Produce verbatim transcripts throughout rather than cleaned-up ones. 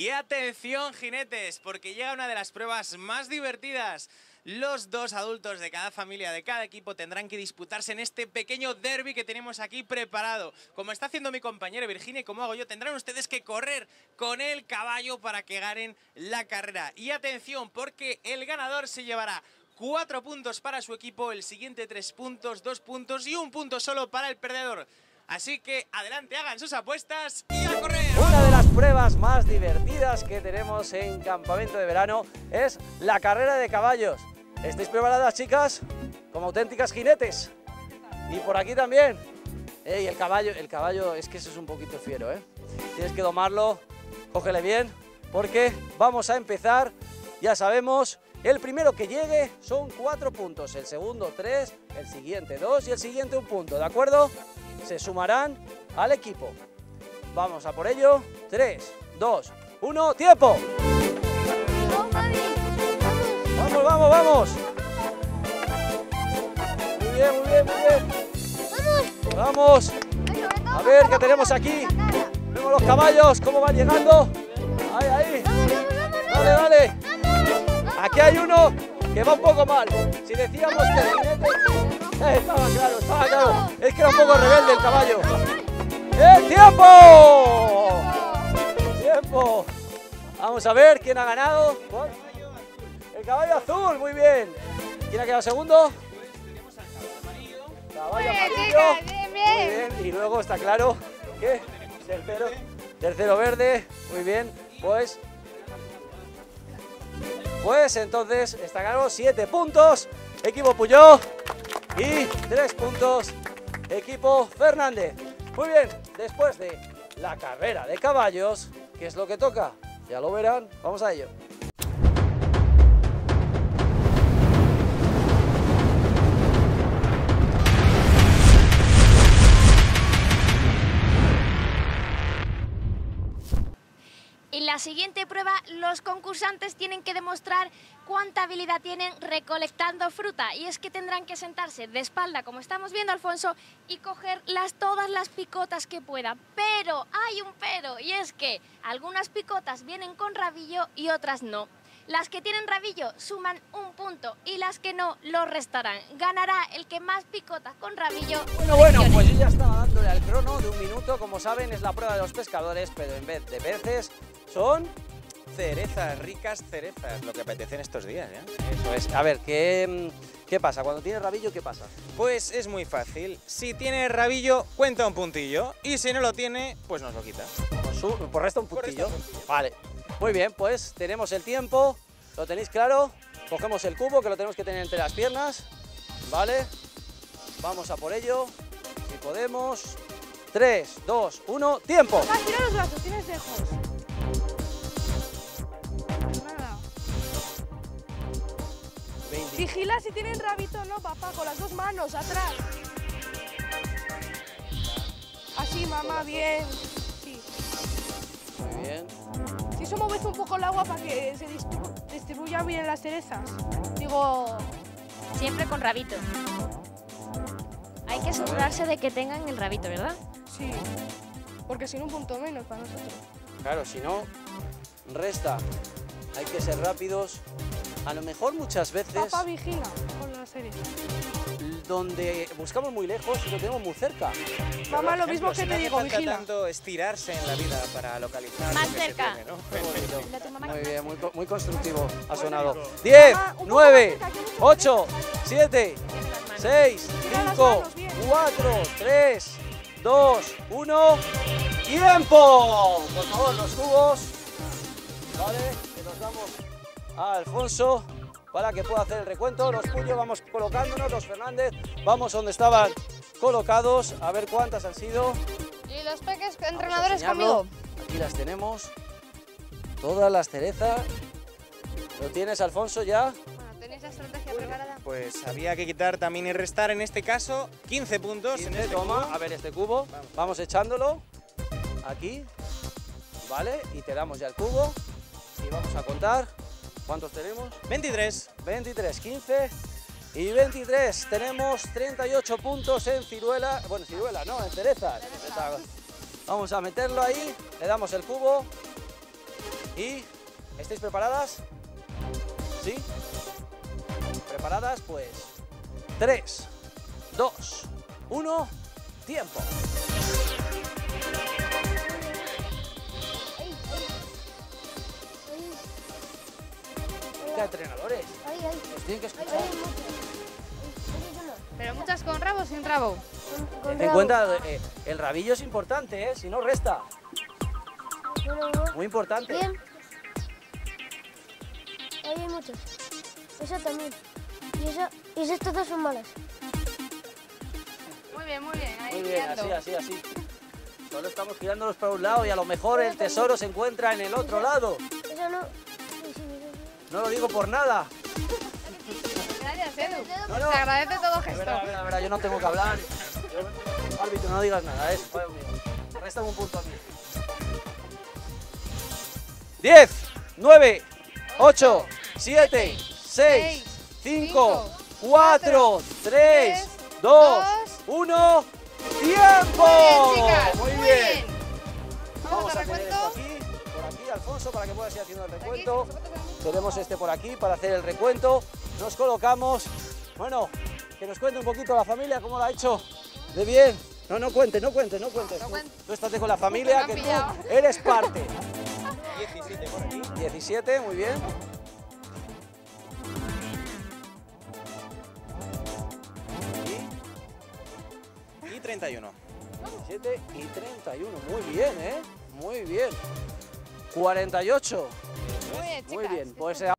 Y atención, jinetes, porque llega una de las pruebas más divertidas. Los dos adultos de cada familia, de cada equipo, tendrán que disputarse en este pequeño derbi que tenemos aquí preparado. Como está haciendo mi compañera Virginia y como hago yo, tendrán ustedes que correr con el caballo para que ganen la carrera. Y atención, porque el ganador se llevará cuatro puntos para su equipo, el siguiente tres puntos, dos puntos y un punto solo para el perdedor. Así que adelante, hagan sus apuestas y a correr. Una de las pruebas más divertidas que tenemos en campamento de verano es la carrera de caballos. ¿Estáis preparadas, chicas? Como auténticas jinetes. Y por aquí también. Ey, el caballo, el caballo, es que eso es un poquito fiero, ¿eh? Tienes que domarlo, cógele bien, porque vamos a empezar, ya sabemos, el primero que llegue son cuatro puntos, el segundo tres, el siguiente dos y el siguiente un punto, ¿de acuerdo? Se sumarán al equipo. Vamos a por ello. tres, dos, uno, ¡tiempo! ¡Vamos, vamos, vamos! Muy bien, muy bien, muy bien. ¡Vamos! A ver qué tenemos aquí. Vemos los caballos, cómo van llegando. ¡Ahí, ahí! ¡Dale, dale! Aquí hay uno que va un poco mal. Si decíamos que el jinete... Eh, estaba claro, estaba claro. Es que era un poco rebelde el caballo. ¡El tiempo! ¡Tiempo! Vamos a ver quién ha ganado. El caballo azul, muy bien. ¿Quién ha quedado segundo? Caballo amarillo. Muy bien. Y luego está claro que tercero, tercero verde. Muy bien. Pues, pues entonces está claro, siete puntos. Equipo Puyol. Y tres puntos, equipo Fernández. Muy bien, después de la carrera de caballos, ¿qué es lo que toca? Ya lo verán, vamos a ello. En la siguiente prueba, los concursantes tienen que demostrar cuánta habilidad tienen recolectando fruta. Y es que tendrán que sentarse de espalda, como estamos viendo, Alfonso, y coger las, todas las picotas que puedan. Pero hay un pero, y es que algunas picotas vienen con rabillo y otras no. Las que tienen rabillo suman un punto y las que no lo restarán. Ganará el que más picotas con rabillo. Bueno, bueno, pues yo ya estaba dándole al crono de un minuto. Como saben, es la prueba de los pescadores, pero en vez de peces son cerezas, ricas cerezas, lo que apetece en estos días, ¿eh? Eso es. A ver, ¿qué, qué pasa? Cuando tiene rabillo, ¿qué pasa? Pues es muy fácil. Si tiene rabillo, cuenta un puntillo. Y si no lo tiene, pues nos lo quita. Por, su, por resta un puntillo. Por resta un puntillo. Vale. Muy bien, pues tenemos el tiempo. ¿Lo tenéis claro? Cogemos el cubo, que lo tenemos que tener entre las piernas. Vale. Vamos a por ello. Si podemos. tres, dos, uno, ¡tiempo! Papá, tira los brazos, tienes lejos. Nada. veinte. Vigila si tienen rabito, no, papá, con las dos manos, atrás. Así, mamá, bien. Sí. Muy bien. Si eso mueves un poco el agua para que se distribu distribuyan bien las cerezas. Digo... Siempre con rabito. Hay que asegurarse de que tengan el rabito, ¿verdad? Sí. Porque si no, un punto menos para nosotros. Claro, si no, resta. Hay que ser rápidos. A lo mejor muchas veces... Papá, vigila con las cerezas. Donde buscamos muy lejos y lo tenemos muy cerca. Mamá, lo mismo que si no te hace digo, falta vigila. tanto estirarse en la vida para localizar Más lo que se cerca. tiene, ¿no? ¿El de tu mamá? Muy bien, muy, muy constructivo ha sonado. diez, nueve, ocho, siete, seis, cinco, cuatro, tres, dos, uno, ¡tiempo! Por favor, los cubos, ¿vale? Que nos damos a Alfonso para que pueda hacer el recuento. Los Puyol vamos colocándonos, los Fernández vamos donde estaban colocados, a ver cuántas han sido. ¿Y los peques Vamos a entrenadores enseñarlo. conmigo? Aquí las tenemos, todas las cerezas. ¿Lo tienes, Alfonso, ya? Bueno, ¿tenéis la estrategia preparada? Pues había que quitar también y restar en este caso quince puntos. en quince, este toma, cubo. a ver este cubo, Vamos. vamos echándolo aquí, ¿vale? Y te damos ya el cubo y vamos a contar. ¿Cuántos tenemos? veintitrés. veintitrés, quince y veintitrés. Tenemos treinta y ocho puntos en ciruela, bueno, ciruela, no, en cerezas. Vamos a meterlo ahí, le damos el cubo ¿Y estáis preparadas? ¿Sí? ¿Preparadas? Pues tres, dos, uno, tiempo. ¿Qué entrenadores? Los tienen que escuchar. Pero muchas con rabo o sin rabo. Ten en cuenta, eh, el rabillo es importante, ¿eh? Si no, resta. Muy importante. Bien. Ahí hay muchos. Esa también. Y, esa, y esas todas son malas. Muy bien, muy bien. Ahí Muy bien, guiando. así, así, así. Solo estamos girándolos para un lado y a lo mejor el tesoro se encuentra en el otro lado. Esa no. Sí, sí, sí. No lo digo por nada. Gracias, Edu. No, no. Se agradece todo A gesto. ver, a ver, a ver, yo no tengo que hablar. Yo- árbitro, no digas nada, es fallo mío. Réstame un punto a mí. diez, nueve, ocho, siete, seis, cinco, cuatro, tres, dos, uno, ¡tiempo! Muy bien, chicas. Muy Muy bien. bien. Vamos Vamos al a tener recuento. esto aquí, por aquí, Alfonso, para que puedas ir haciendo el recuento. Aquí. Tenemos este por aquí para hacer el recuento. Nos colocamos. Bueno, que nos cuente un poquito la familia cómo lo ha hecho de bien. No, no cuentes, no cuentes, no cuentes. No Tú- cuento. Tú estate con la familia, Me han que tú pillado. eres parte. diecisiete por aquí. diecisiete, muy bien. Y treinta y uno. diecisiete y treinta y uno, muy bien, ¿eh? Muy bien. cuarenta y ocho, Muy bien, chicas. muy bien. Pues eh,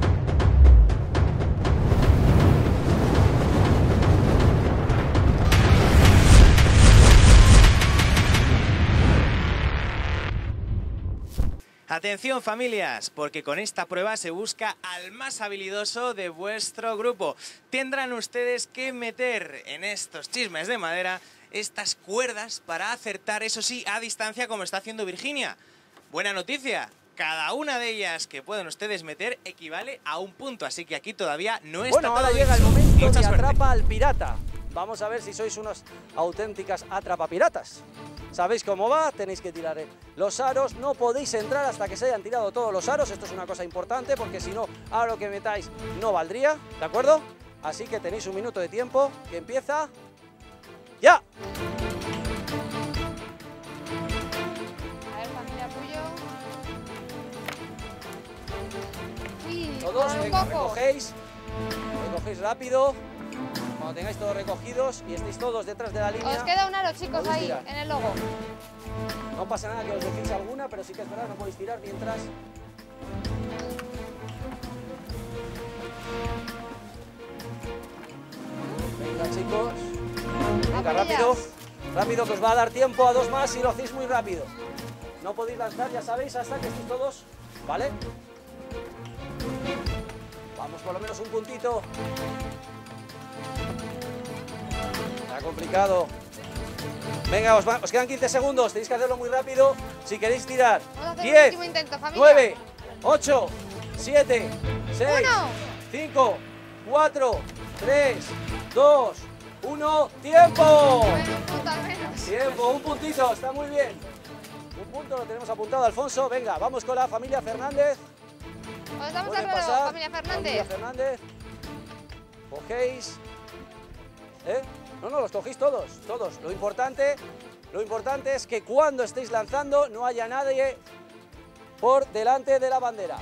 Atención familias, porque con esta prueba se busca al más habilidoso de vuestro grupo. Tendrán ustedes que meter en estos chismes de madera estas cuerdas para acertar, eso sí, a distancia como está haciendo Virginia. Buena noticia, cada una de ellas que pueden ustedes meter equivale a un punto, así que aquí todavía no está bueno, todo ahora llega el dicho. momento Mucha de suerte. atrapa al pirata. Vamos a ver si sois unas auténticas atrapapiratas. ¿Sabéis cómo va? Tenéis que tirar eh, los aros. No podéis entrar hasta que se hayan tirado todos los aros. Esto es una cosa importante porque si no, ahora lo que metáis no valdría. ¿De acuerdo? Así que tenéis un minuto de tiempo que empieza ¡ya! A ver, familia Puyo. Uy, Todos, con un venga, poco. recogéis. Recogéis rápido. Cuando tengáis todos recogidos y estéis todos detrás de la Os línea, queda un aro, chicos, Podéis ahí, tirar. en el logo. no pasa nada que os dejéis alguna, pero sí que es verdad, no podéis tirar mientras... Venga, chicos. Venga, por rápido. ellas. Rápido, que os va a dar tiempo a dos más y lo hacéis muy rápido. No podéis lanzar, ya sabéis, hasta que estéis todos, ¿vale? Vamos, por lo menos un puntito. Está complicado. Venga, os, va- os quedan quince segundos, tenéis que hacerlo muy rápido si queréis tirar. Vamos a hacer un diez, último intento, familia. nueve, ocho, siete, seis, Uno. cinco, cuatro, tres, dos, uno, ¡tiempo! Bueno, un punto al menos. Tiempo, un puntito, está muy bien. Un punto lo tenemos apuntado, Alfonso. Venga, vamos con la familia Fernández. Os damos Pueden al reloj, pasar. familia Fernández. Familia Fernández. Cogéis. ¿Eh? No, no, los cogéis todos, todos. Lo importante, lo importante es que cuando estéis lanzando no haya nadie por delante de la bandera.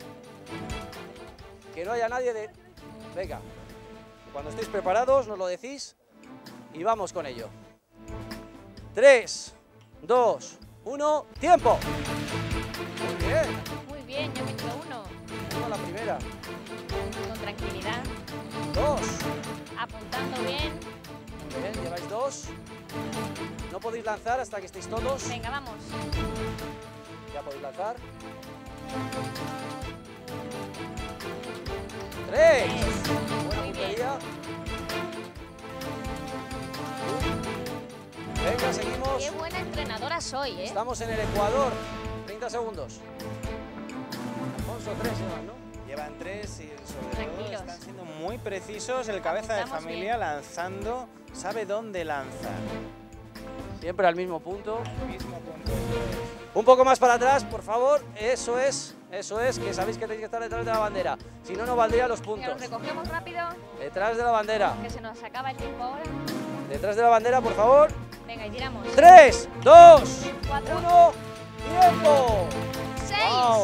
Que no haya nadie de... Venga, cuando estéis preparados nos lo decís y vamos con ello. tres, dos, uno, ¡tiempo! Muy bien, Muy bien, yo meto uno. uno a la primera. Con tranquilidad, Dos. apuntando bien. Muy bien, lleváis dos. No podéis lanzar hasta que estéis todos. Venga, vamos. Ya podéis lanzar. Tres. Buena Muy bien. puntería. Venga, seguimos. Qué buena entrenadora soy, ¿eh? Estamos en el Ecuador. treinta segundos. Alfonso, tres llevan, ¿no? Llevan tres y sobre todo Tranquilos. están siendo muy precisos. El cabeza de Apuntamos familia bien. lanzando, sabe dónde lanza. Siempre al mismo punto. Mismo punto. Un poco más para atrás, por favor. Eso es, eso es, que sabéis que tenéis que estar detrás de la bandera. Si no, no valdrían los Venga, puntos. nos recogemos rápido, Detrás de la bandera. que se nos acaba el tiempo ahora. Detrás de la bandera, por favor. Venga, y tiramos. tres, dos, Cuatro. uno, ¡tiempo! Seis. Wow.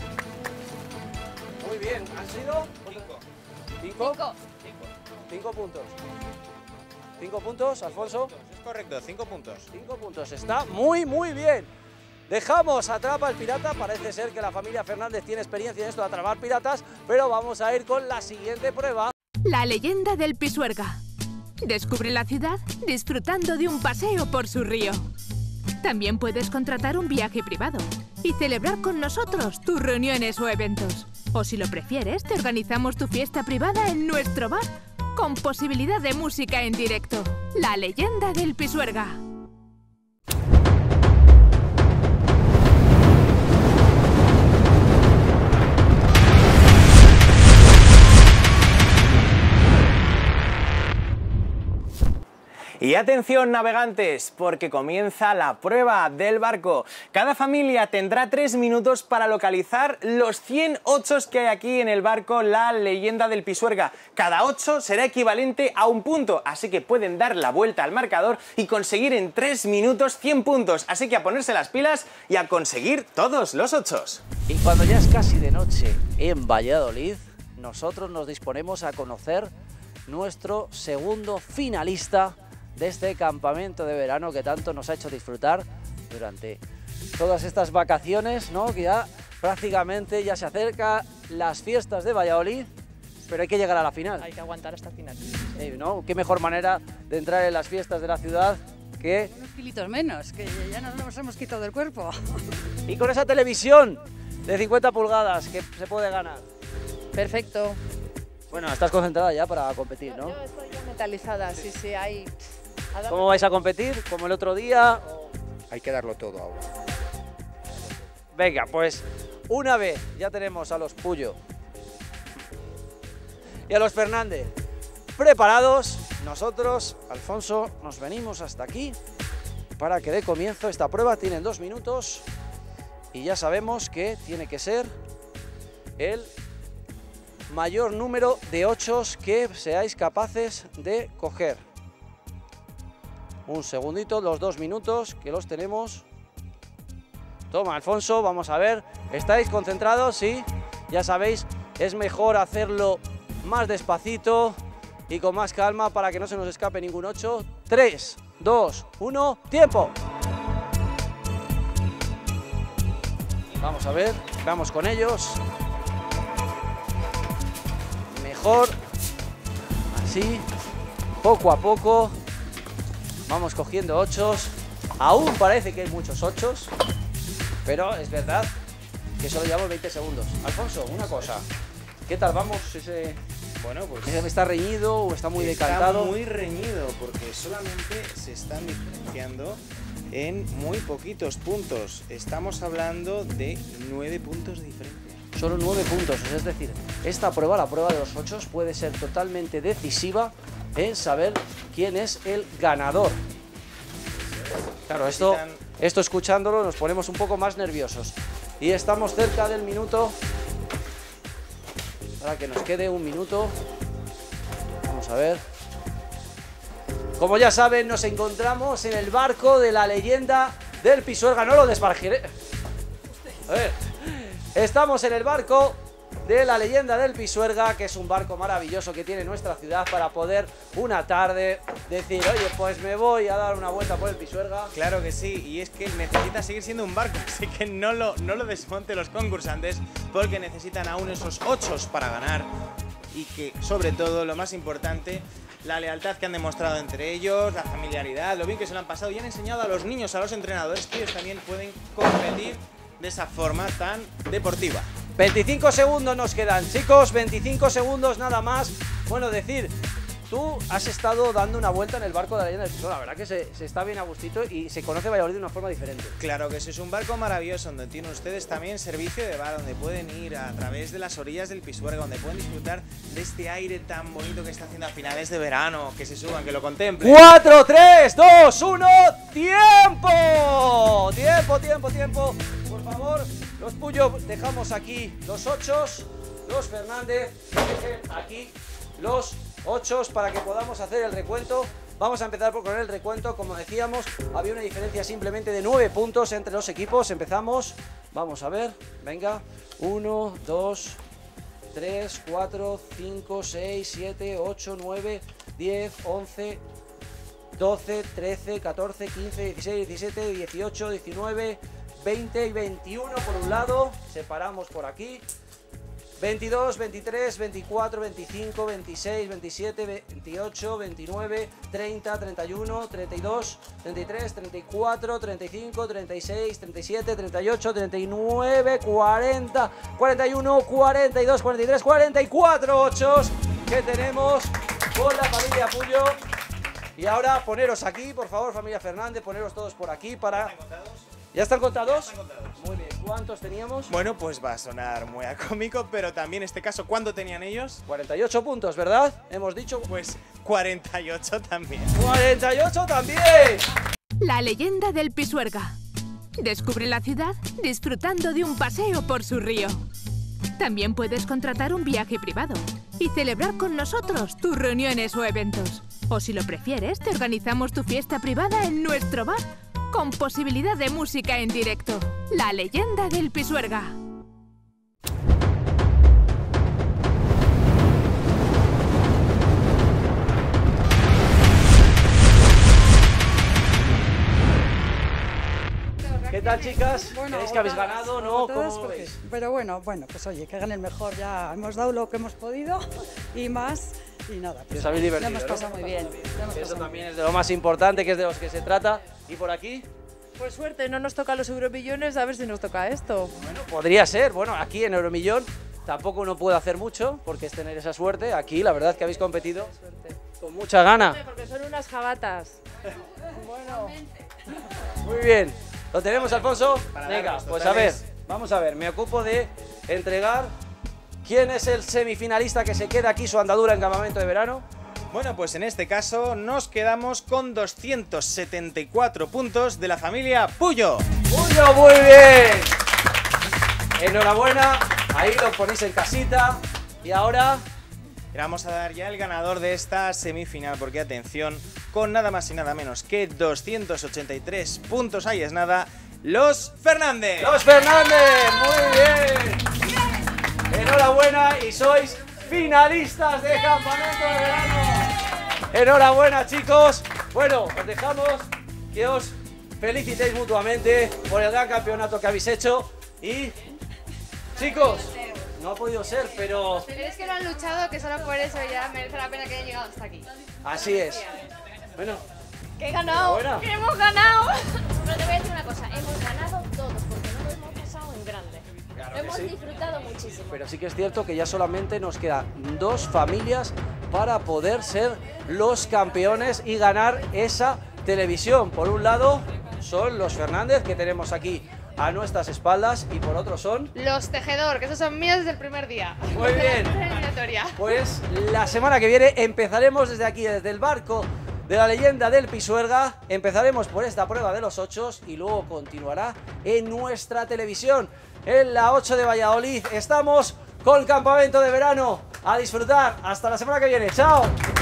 Muy bien, ¿han sido? Cinco. ¿Cinco? Cinco. Cinco puntos. Cinco puntos, Alfonso. Es correcto, cinco puntos. Cinco puntos, está muy, muy bien. Dejamos Atrapa al Pirata, parece ser que la familia Fernández tiene experiencia en esto de atrapar piratas, pero vamos a ir con la siguiente prueba. La leyenda del Pisuerga. Descubre la ciudad disfrutando de un paseo por su río. También puedes contratar un viaje privado y celebrar con nosotros tus reuniones o eventos. O si lo prefieres, te organizamos tu fiesta privada en nuestro bar, con posibilidad de música en directo. La leyenda del Pisuerga. Y atención navegantes, porque comienza la prueba del barco. Cada familia tendrá tres minutos para localizar los cien ochos que hay aquí en el barco La Leyenda del Pisuerga. Cada ocho será equivalente a un punto, así que pueden dar la vuelta al marcador y conseguir en tres minutos cien puntos. Así que a ponerse las pilas y a conseguir todos los ochos. Y cuando ya es casi de noche en Valladolid, nosotros nos disponemos a conocer nuestro segundo finalista de este campamento de verano que tanto nos ha hecho disfrutar durante todas estas vacaciones, ¿no? Que ya prácticamente ya se acercan las fiestas de Valladolid, pero hay que llegar a la final. Hay que aguantar hasta el final. Eh, ¿no? Qué mejor manera de entrar en las fiestas de la ciudad que... Unos kilitos menos, que ya nos los hemos quitado del cuerpo. Y con esa televisión de cincuenta pulgadas que se puede ganar. Perfecto. Bueno, estás concentrada ya para competir, ¿no? Yo estoy ya mentalizada, sí, sí, hay... ¿Cómo vais a competir? ¿Como el otro día? Hay que darlo todo ahora. Venga, pues una vez ya tenemos a los Puyo y a los Fernández preparados, nosotros, Alfonso, nos venimos hasta aquí para que dé comienzo esta prueba. Tienen dos minutos y ya sabemos que tiene que ser el mayor número de ochos que seáis capaces de coger. Un segundito, los dos minutos que los tenemos. Toma, Alfonso, vamos a ver. ¿Estáis concentrados? Sí. Ya sabéis, es mejor hacerlo más despacito y con más calma para que no se nos escape ningún ocho. tres, dos, uno, ¡tiempo! Vamos a ver, vamos con ellos. Mejor. Así, poco a poco. Vamos cogiendo ochos. Aún parece que hay muchos ochos, pero es verdad que solo llevamos veinte segundos. Alfonso, una cosa. ¿Qué tal vamos? Ese... Bueno, pues... ¿Está reñido o está muy decantado? Está muy reñido porque solamente se están diferenciando en muy poquitos puntos. Estamos hablando de nueve puntos de diferencia. Solo nueve puntos, es decir, esta prueba, la prueba de los ochos, puede ser totalmente decisiva en saber quién es el ganador. Claro, esto, esto escuchándolo nos ponemos un poco más nerviosos. Y estamos cerca del minuto. Para que nos quede un minuto. Vamos a ver. Como ya saben, nos encontramos en el barco de La Leyenda del Pisuerga. No lo despargiré. A ver. Estamos en el barco de La Leyenda del Pisuerga, que es un barco maravilloso que tiene nuestra ciudad para poder una tarde decir, oye, pues me voy a dar una vuelta por el Pisuerga. Claro que sí, y es que necesita seguir siendo un barco, así que no lo, no lo desmonte los concursantes, porque necesitan aún esos ochos para ganar, y que, sobre todo, lo más importante, la lealtad que han demostrado entre ellos, la familiaridad, lo bien que se lo han pasado, y han enseñado a los niños, a los entrenadores, que ellos también pueden competir de esa forma tan deportiva. veinticinco segundos nos quedan, chicos, veinticinco segundos nada más. Bueno, decir tú has estado dando una vuelta en el barco de la leyenda del Pisuerga. La verdad que se, se está bien a gustito y se conoce Valladolid de una forma diferente. Claro que sí, es un barco maravilloso donde tienen ustedes también servicio de bar, donde pueden ir a través de las orillas del Pisuerga, donde pueden disfrutar de este aire tan bonito que está haciendo a finales de verano. Que se suban, que lo contemplen. cuatro, tres, dos, uno, ¡tiempo! Tiempo, tiempo, tiempo. Por favor, los Puyo, dejamos aquí los ochos, los Fernández, dejen aquí los ochos para que podamos hacer el recuento. Vamos a empezar por con el recuento. Como decíamos, había una diferencia simplemente de nueve puntos entre los equipos. Empezamos, vamos a ver, venga, uno, dos, tres, cuatro, cinco, seis, siete, ocho, nueve, diez, once, doce, trece, catorce, quince, dieciséis, diecisiete, dieciocho, diecinueve, veinte y veintiuno por un lado. Separamos por aquí. veintidós, veintitrés, veinticuatro, veinticinco, veintiséis, veintisiete, veintiocho, veintinueve, treinta, treinta y uno, treinta y dos, treinta y tres, treinta y cuatro, treinta y cinco, treinta y seis, treinta y siete, treinta y ocho, treinta y nueve, cuarenta, cuarenta y uno, cuarenta y dos, cuarenta y tres, cuarenta y cuatro ochos que tenemos con la familia Puyo. Y ahora poneros aquí, por favor, familia Fernández, poneros todos por aquí para... ¿Ya están contados? Ya están contados. Muy bien. ¿Cuántos teníamos? Bueno, pues va a sonar muy a cómico, pero también en este caso, ¿cuánto tenían ellos? cuarenta y ocho puntos, ¿verdad? Hemos dicho... Pues cuarenta y ocho también. ¡cuarenta y ocho también! La leyenda del Pisuerga. Descubre la ciudad disfrutando de un paseo por su río. También puedes contratar un viaje privado y celebrar con nosotros tus reuniones o eventos. O si lo prefieres, te organizamos tu fiesta privada en nuestro bar, con posibilidad de música en directo. La leyenda del Pisuerga. ¿Qué tal, chicas? Bueno, ¿Creéis que habéis ganado, no? Todas, ¿Cómo porque- veis? Pero bueno, bueno, pues oye, que gane el mejor. Ya hemos dado lo que hemos podido y más. Y nada, Que os habéis divertido, lo hemos ¿no? pasado muy bien. lo hemos Eso pasado muy también bien. es de lo más importante, que es de los que se trata. ¿Y por aquí? Por suerte, no nos toca los euromillones, a ver si nos toca esto. Bueno, podría ser. Bueno, aquí en Euromillón tampoco uno puede hacer mucho, porque es tener esa suerte. Aquí, la verdad es que habéis competido con mucha gana. Porque son unas jabatas. Bueno. Muy bien. ¿Lo tenemos, Alfonso? Para Venga, dar los pues a ver, totales. vamos a ver. Me ocupo de entregar quién es el semifinalista que se queda aquí su andadura en campamento de verano. Bueno, pues en este caso nos quedamos con doscientos setenta y cuatro puntos de la familia Puyo. ¡Puyo, muy bien! Enhorabuena, ahí lo ponéis en casita. Y ahora, Le vamos a dar ya el ganador de esta semifinal, porque atención, con nada más y nada menos que doscientos ochenta y tres puntos, ahí es nada, los Fernández. los Fernández, muy bien. Enhorabuena y sois finalistas de campamento de verano. Enhorabuena, chicos. Bueno, os dejamos que os felicitéis mutuamente por el gran campeonato que habéis hecho. Y, chicos, no ha podido ser, pero Pero es que lo han luchado, que solo por eso ya merece la pena que hayan llegado hasta aquí. así es. Bueno, ¡Que he ganado! Enhorabuena. ¡Que hemos ganado! Pero te voy a decir una cosa, hemos ganado todos, porque no lo hemos pasado en grande. Claro Lo que hemos sí. disfrutado muchísimo. pero sí que es cierto que ya solamente nos quedan dos familias para poder ser los campeones y ganar esa televisión. Por un lado son los Fernández, que tenemos aquí a nuestras espaldas, y por otro son... Los tejedor, que esos son míos desde el primer día. Muy bien. Desde la eliminatoria. Pues la semana que viene empezaremos desde aquí, desde el barco de la leyenda del Pisuerga. Empezaremos por esta prueba de los ochos y luego continuará en nuestra televisión, en la ocho de Valladolid. Estamos con campamento de verano. A disfrutar. Hasta la semana que viene. ¡Chao!